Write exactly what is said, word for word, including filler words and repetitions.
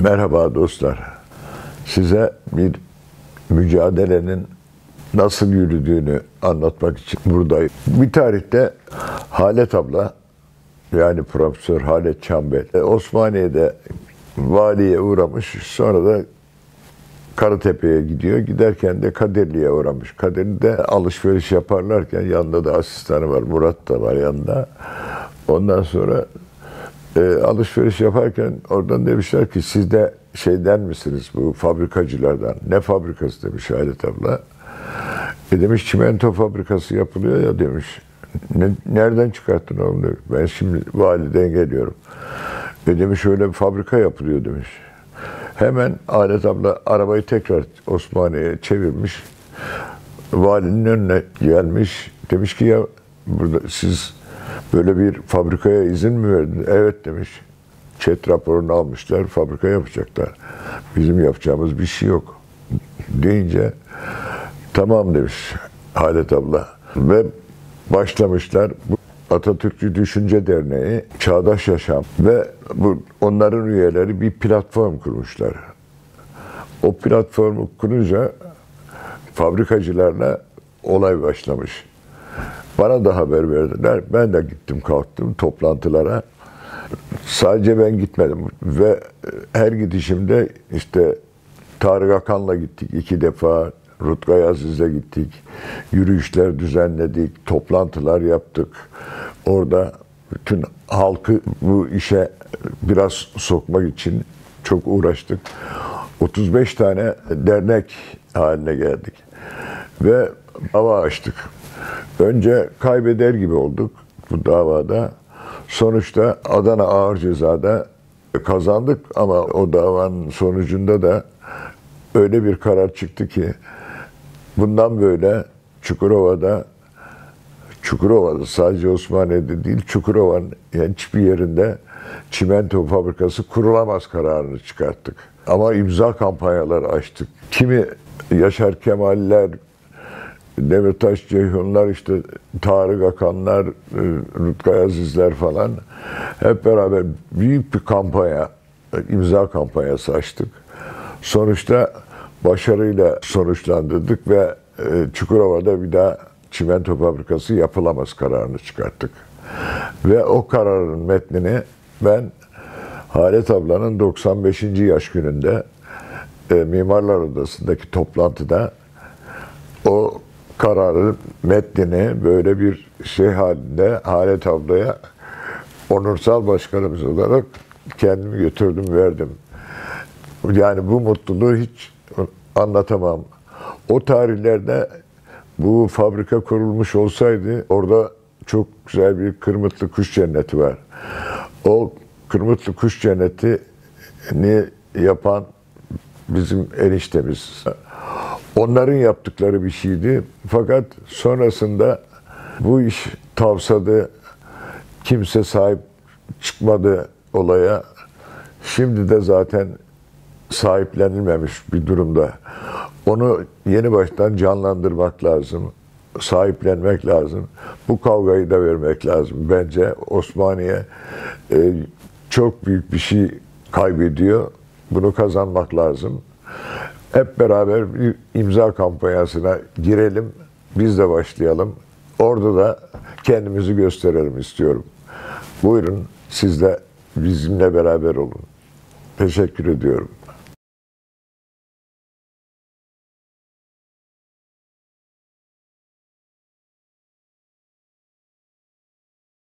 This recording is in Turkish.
Merhaba dostlar. Size bir mücadelenin nasıl yürüdüğünü anlatmak için buradayım. Bir tarihte Halet abla, yani Profesör Halet Çambel, Osmaniye'de valiye uğramış. Sonra da Karatepe'ye gidiyor. Giderken de Kadirli'ye uğramış. Kadirli'de alışveriş yaparlarken yanında da asistanı var. Murat da var yanında. Ondan sonra e, alışveriş yaparken oradan demişler ki siz de şeyden misiniz, bu fabrikacılardan? Ne fabrikası demiş Halet abla. E demiş çimento fabrikası yapılıyor ya demiş. Ne, nereden çıkarttın oğlum demiş. Ben şimdi validen geliyorum. E demiş öyle bir fabrika yapılıyor demiş. Hemen Halet abla arabayı tekrar Osmaniye'ye çevirmiş. Valinin önüne gelmiş. Demiş ki ya burada siz böyle bir fabrikaya izin mi verdiniz? Evet demiş. Çet raporunu almışlar, fabrika yapacaklar. Bizim yapacağımız bir şey yok deyince tamam demiş Halet abla. Ve başlamışlar. Bu Atatürkçü Düşünce Derneği, Çağdaş Yaşam ve bu onların üyeleri bir platform kurmuşlar. O platformu kurunca fabrikacılarla olay başlamış. Bana da haber verdiler. Ben de gittim kalktım toplantılara. Sadece ben gitmedim ve her gidişimde işte Tarık Akan'la gittik iki defa, Rutkay Aziz'le gittik, yürüyüşler düzenledik, toplantılar yaptık. Orada bütün halkı bu işe biraz sokmak için çok uğraştık. otuz beş tane dernek haline geldik ve dava açtık. Önce kaybeder gibi olduk bu davada. Sonuçta Adana Ağır Ceza'da kazandık ama o davanın sonucunda da öyle bir karar çıktı ki bundan böyle Çukurova'da, Çukurova'da sadece Osmaniye'de değil, Çukurova'nın yani hiçbir yerinde çimento fabrikası kurulamaz kararını çıkarttık. Ama imza kampanyaları açtık. Kimi Yaşar Kemal'ler, Demirtaş Ceyhunlar, işte Tarık Akanlar, Rutkay Azizler falan hep beraber büyük bir kampanya, imza kampanyası açtık. Sonuçta başarıyla sonuçlandırdık ve Çukurova'da bir daha çimento fabrikası yapılamaz kararını çıkarttık. Ve o kararın metnini ben Halet ablanın doksan beşinci yaş gününde e, Mimarlar Odası'ndaki toplantıda o kararın metnini böyle bir şey halinde Halet ablaya onursal başkanımız olarak kendimi götürdüm, verdim. Yani bu mutluluğu hiç anlatamam. O tarihlerde bu fabrika kurulmuş olsaydı orada çok güzel bir Kırmıtlı Kuş Cenneti var. O Kırmıtlı Kuş Cenneti'ni yapan bizim eniştemiz. Onların yaptıkları bir şeydi. Fakat sonrasında bu iş tavsadı. Kimse sahip çıkmadı olaya. Şimdi de zaten sahiplenilmemiş bir durumda. Onu yeni baştan canlandırmak lazım. Sahiplenmek lazım. Bu kavgayı da vermek lazım. Bence Osmaniye e, çok büyük bir şey kaybediyor. Bunu kazanmak lazım. Hep beraber bir imza kampanyasına girelim. Biz de başlayalım. Orada da kendimizi gösterelim istiyorum. Buyurun siz de bizimle beraber olun. Teşekkür ediyorum.